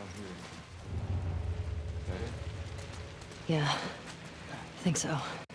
here. Is that it? Yeah, I think so.